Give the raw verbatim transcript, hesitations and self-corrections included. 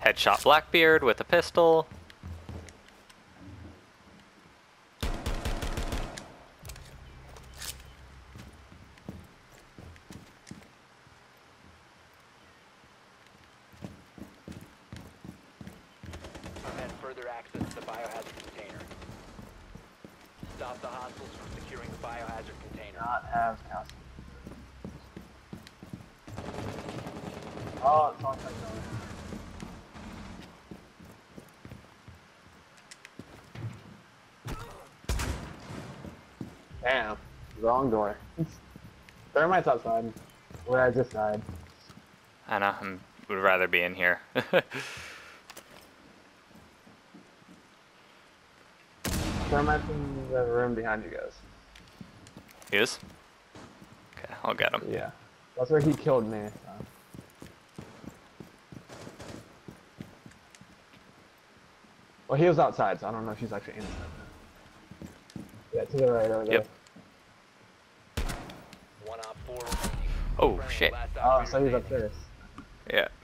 headshot Blackbeard with a pistol. Prevent further access to the biohazard container. Stop the hostiles from securing the biohazard container. Not have house. Oh, it's on like that. Damn. Wrong door. Thermite's outside. Where I just died. I know, I would rather be in here. Thermite's in the room behind you guys. He is? Okay, I'll get him. Yeah. That's where he killed me. So. Well, he was outside, so I don't know if he's actually inside. Yeah, to the right over there. Yep. One op four. Oh, shit. Oh, so he's upstairs. Yeah.